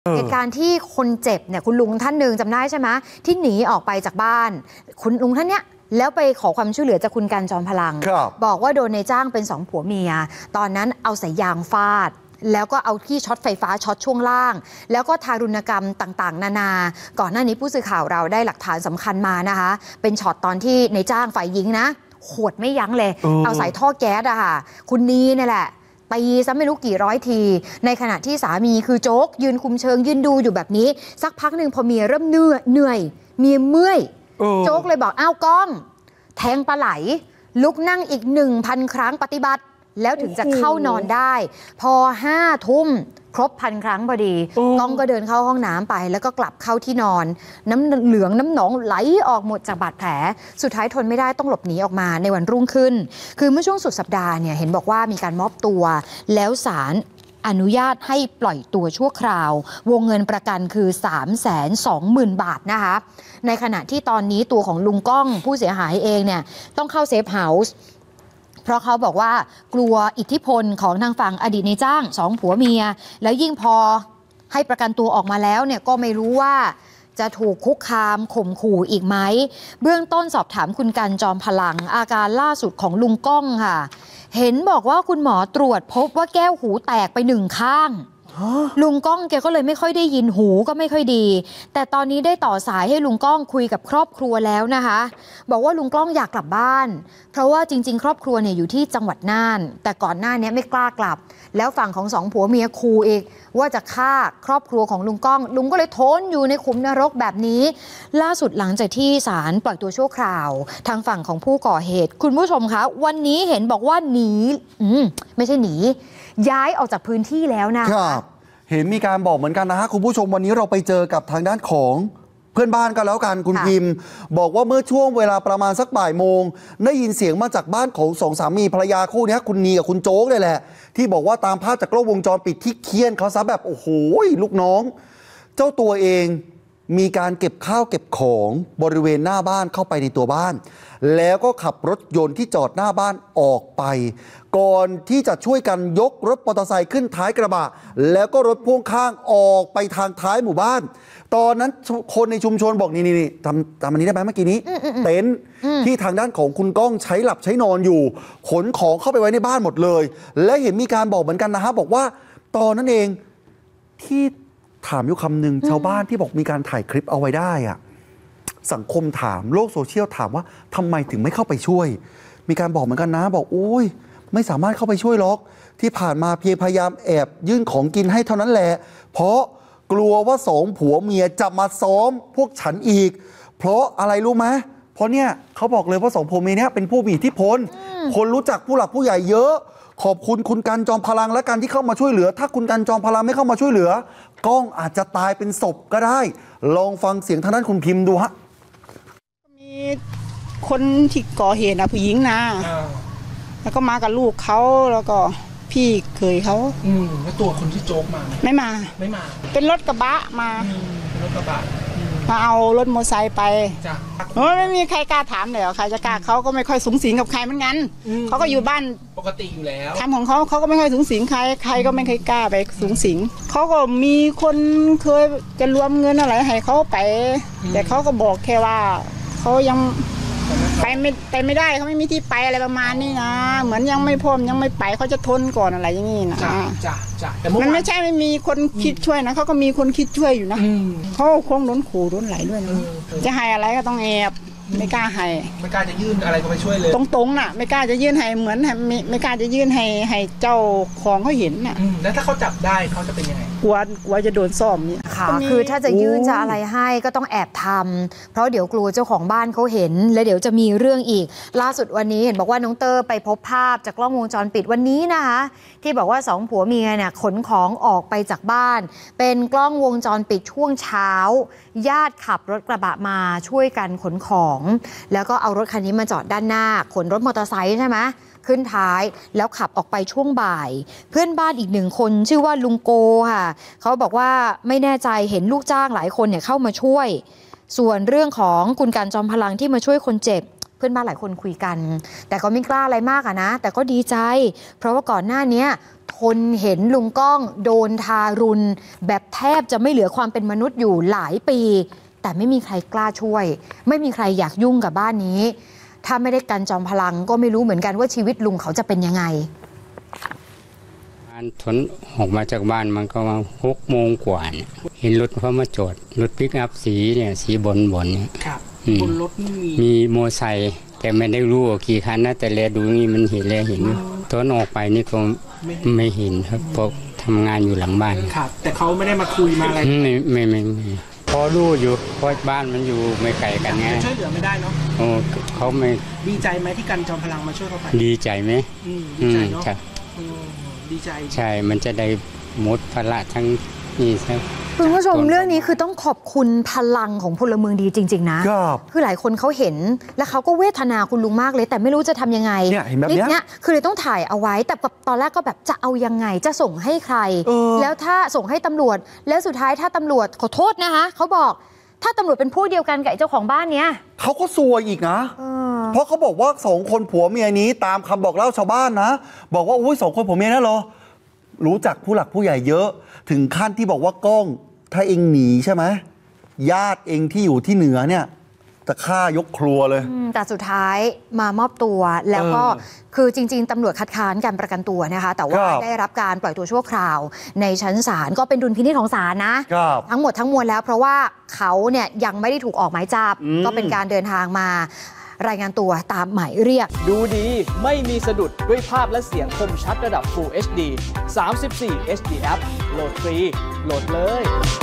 เหตุการณ์ที่คนเจ็บเนี่ยคุณลุงท่านหนึ่งจำได้ใช่ไหมที่หนีออกไปจากบ้านคุณลุงท่านเนี้ยแล้วไปขอความช่วยเหลือจากคุณกันจอมพลังบอกว่าโดนนายจ้างเป็น2ผัวเมียตอนนั้นเอาสายยางฟาดแล้วก็เอาที่ช็อตไฟฟ้าช็อตช่วงล่างแล้วก็ทารุณกรรมต่างๆนานาก่อนหน้านี้ผู้สื่อข่าวเราได้หลักฐานสำคัญมานะคะเป็นช็อตตอนที่นายจ้างฝ่ายหญิงนะขวดไม่ยั้งเลยเอาสายท่อแก๊สอะค่ะคุณนีนี่แหละตีซะไม่รู้กี่ร้อยทีในขณะที่สามีคือโจ๊กยืนคุมเชิงยืนดูอยู่แบบนี้สักพักหนึ่งพอเมียเริ่มเหนื่อยเมียเมื่อยโจ๊กเลยบอกอ้าวก้องแทงปลาไหลลุกนั่งอีก 1,000 ครั้งปฏิบัติแล้วถึงจะเข้านอนได้พอ5 ทุ่มครบ1,000 ครั้งพอดีก้องก็เดินเข้าห้องน้ำไปแล้วก็กลับเข้าที่นอนน้ำเหลืองน้ำหนองไหลออกหมดจากบาดแผลสุดท้ายทนไม่ได้ต้องหลบหนีออกมาในวันรุ่งขึ้นคือเมื่อช่วงสุดสัปดาห์เนี่ยเห็นบอกว่ามีการมอบตัวแล้วศาลอนุญาตให้ปล่อยตัวชั่วคราววงเงินประกันคือ 320,000 บาทนะคะในขณะที่ตอนนี้ตัวของลุงก้องผู้เสียหายเองเนี่ยต้องเข้าเซฟเฮาส์เพราะเขาบอกว่ากลัวอิทธิพลของทางฝั่งอดีตนายจ้าง2ผัวเมียแล้วยิ่งพอให้ประกันตัวออกมาแล้วเนี่ยก็ไม่รู้ว่าจะถูกคุกคามข่มขู่อีกไหมเบื้องต้นสอบถามคุณกันจอมพลังอาการล่าสุดของลุงก้องค่ะเห็นบอกว่าคุณหมอตรวจพบว่าแก้วหูแตกไป1 ข้างลุงก้องแกก็เลยไม่ค่อยได้ยินหูก็ไม่ค่อยดีแต่ตอนนี้ได้ต่อสายให้ลุงก้องคุยกับครอบครัวแล้วนะคะบอกว่าลุงก้องอยากกลับบ้านเพราะว่าจริงๆครอบครัวเนี่ยอยู่ที่จังหวัดน่านแต่ก่อนหน้านี้ไม่กล้ากลับแล้วฝั่งของ2ผัวเมียขู่อีกว่าจะฆ่าครอบครัวของลุงก้องลุงก็เลยทนอยู่ในขุมนรกแบบนี้ล่าสุดหลังจากที่ศาลปล่อยตัวชั่วคราวทางฝั่งของผู้ก่อเหตุคุณผู้ชมคะวันนี้เห็นบอกว่าหนีไม่ใช่หนีย้ายออกจากพื้นที่แล้วนะครับเห็นมีการบอกเหมือนกันนะฮะคุณผู้ชมวันนี้เราไปเจอกับทางด้านของเพื่อนบ้านกันแล้วกันคุณพิมพ์บอกว่าเมื่อช่วงเวลาประมาณสักบ่ายโมงได้ยินเสียงมาจากบ้านของ2สามีภรรยาคู่นี้คุณนีกับคุณโจ๊กเลยแหละที่บอกว่าตามภาพจากกล้องวงจรปิดที่เคี่ยนเขาซะแบบโอ้โหลูกน้องเจ้าตัวเองมีการเก็บข้าวเก็บของบริเวณหน้าบ้านเข้าไปในตัวบ้านแล้วก็ขับรถยนต์ที่จอดหน้าบ้านออกไปก่อนที่จะช่วยกันยกรถมอเตอร์ไซค์ขึ้นท้ายกระบะแล้วก็รถพ่วงข้างออกไปทางท้ายหมู่บ้านตอนนั้นคนในชุมชนบอกนี่ทำอันนี้ได้ไหมเมื่อกี้นี้เต็นท์ที่ทางด้านของคุณก้องใช้หลับใช้นอนอยู่ขนของเข้าไปไว้ในบ้านหมดเลยและเห็นมีการบอกเหมือนกันนะฮะบอกว่าตอนนั้นเองที่ถามอยู่คำหนึ่งชาวบ้านที่บอกมีการถ่ายคลิปเอาไว้ได้อะสังคมถามโลกโซเชียลถามว่าทำไมถึงไม่เข้าไปช่วยมีการบอกเหมือนกันนะบอกโอ้ยไม่สามารถเข้าไปช่วยหรอกที่ผ่านมาเพียงพยายามแอบยื่นของกินให้เท่านั้นแหละเพราะกลัวว่า2ผัวเมียจะมาซ้อมพวกฉันอีกเพราะอะไรรู้ไหมเพราะเนี่ยเขาบอกเลยว่า2ผัวเมียเนี่ยเป็นผู้มีอิทธิพลคนรู้จักผู้หลักผู้ใหญ่เยอะขอบคุณคุณกันจอมพลังและกันที่เข้ามาช่วยเหลือถ้าคุณกันจอมพลังไม่เข้ามาช่วยเหลือก้องอาจจะตายเป็นศพก็ได้ลองฟังเสียงทางด้านคุณพิมพ์ดูฮะมีคนที่ก่อเหตุนะผู้หญิงนะแล้วก็มากับลูกเขาแล้วก็พี่เคยเขาแล้วตัวคนที่โจ๊กมาไม่มาเป็นรถกระบะมาเป็นรถกระบะมาเอารถมอเตอร์ไซค์ไปจ้ะไม่มีใครกล้าถามเลยใครจะกล้าเขาก็ไม่ค่อยสูงสิงกับใครเหมือนกันเขาก็อยู่บ้านปกติอยู่แล้วทำของเขาก็ไม่ค่อยสูงสิงใครก็ไม่เคยกล้าไปสูงสิงเขาก็มีคนเคยจะรวมเงินอะไรให้เขาไปแต่เขาก็บอกแค่ว่าเขายังไปไม่ได้เขาไม่มีที่ไปอะไรประมาณนี้นะเหมือนยังไม่พร้อมยังไม่ไปเขาจะทนก่อนอะไรอย่างนี้นะจ้ะมันไม่ใช่ไม่มีคนคิดช่วยนะเขาก็มีคนคิดช่วยอยู่นะเขาคงโดนขู่โดนไหลด้วยนะจะให้อะไรก็ต้องแอบไม่กล้าให้ไม่กล้าจะยื่นอะไรก็ไปช่วยเลยตรงๆน่ะไม่กล้าจะยื่นให้เหมือนไม่กล้าจะยื่นให้เจ้าของเขาเห็นน่ะแล้วถ้าเขาจับได้เขาจะเป็นยังไงกลัวจะโดนซ่อมเนี่ยค่ะคือถ้าจะยื่นจะอะไรให้ก็ต้องแอบทำเพราะเดี๋ยวกลัวเจ้าของบ้านเขาเห็นแล้วเดี๋ยวจะมีเรื่องอีกล่าสุดวันนี้เห็นบอกว่าน้องเตอร์ไปพบภาพจากกล้องวงจรปิดวันนี้นะคะที่บอกว่า2ผัวเมียเนี่ยขนของออกไปจากบ้านเป็นกล้องวงจรปิดช่วงเช้าญาติขับรถกระบะมาช่วยกันขนของแล้วก็เอารถคันนี้มาจอดด้านหน้าขนรถมอเตอร์ไซค์ใช่ไหมขึ้นท้ายแล้วขับออกไปช่วงบ่ายเพื่อนบ้านอีก1คนชื่อว่าลุงโกค่ะเขาบอกว่าไม่แน่ใจเห็นลูกจ้างหลายคนเนี่ยเข้ามาช่วยส่วนเรื่องของคุณกันจอมพลังที่มาช่วยคนเจ็บเพื่อนบ้านหลายคนคุยกันแต่ก็ไม่กล้าอะไรมากนะแต่ก็ดีใจเพราะว่าก่อนหน้านี้คนเห็นลุงก้องโดนทารุณแบบแทบจะไม่เหลือความเป็นมนุษย์อยู่หลายปีแต่ไม่มีใครกล้าช่วยไม่มีใครอยากยุ่งกับบ้านนี้ถ้าไม่ได้กันจอมพลังก็ไม่รู้เหมือนกันว่าชีวิตลุงเขาจะเป็นยังไงถนออกมาจากบ้านมันก็มา6 โมงกว่าเห็นรถเขามาจอดรถปิกอัพสีเนี่ยสีบนเนี่ยครับบนรถมีโมอไซค์แต่ไม่ได้รู้ว่ากี่คันนะแต่แลดูนี่มันเห็นแล้วเห็นตอนออกไปนี่ก็ไม่เห็นครับเพราะทำงานอยู่หลังบ้านครับแต่เขาไม่ได้มาคุยมาอะไรไม่พอรู้อยู่เพราะบ้านมันอยู่ไม่ไกลกันไงช่วยเหลือไม่ได้เนาะโอ้เขาไม่ดีใจไหมที่กันจอมพลังมาช่วยเขาไปดีใจไหมดีใจเนาะดีใจใช่มันจะได้หมดภาระทั้งนี่ใช่คุณผู้ชมเรื่องนี้คือต้องขอบคุณพลังของพลเมืองดีจริงๆนะคือหลายคนเขาเห็นแล้วเขาก็เวทนาคุณลุงมากเลยแต่ไม่รู้จะทำยังไงคลิปนี้คือเลยต้องถ่ายเอาไว้แต่ตอนแรกก็แบบจะเอายังไงจะส่งให้ใครแล้วถ้าส่งให้ตำรวจแล้วสุดท้ายถ้าตำรวจขอโทษนะคะเขาบอกถ้าตำรวจเป็นผู้เดียวกันกับเจ้าของบ้านเนี้ยเขาก็ซวยอีกนะเพราะเขาบอกว่า2 คนผัวเมียนี้ตามคำบอกเล่าชาวบ้านนะบอกว่าอุ้ย2 คนผัวเมียนั่นเหรอรู้จักผู้หลักผู้ใหญ่เยอะถึงขั้นที่บอกว่าก้องถ้าเองหนีใช่ไหมญาติเองที่อยู่ที่เหนือเนี่ยจะฆ่ายกครัวเลยแต่สุดท้ายมามอบตัวแล้วก็คือจริงๆตำรวจคัดค้านการประกันตัวนะคะแต่ว่าได้รับการปล่อยตัวชั่วคราวในชั้นศาลก็เป็นดุลพินิจของศาลนะทั้งหมดทั้งมวลแล้วเพราะว่าเขาเนี่ยยังไม่ได้ถูกออกหมายจับก็เป็นการเดินทางมารายงานตัวตามหมายเรียกดูดีไม่มีสะดุดด้วยภาพและเสียงคมชัดระดับ Full HD 34 HD App โหลดฟรีโหลดเลย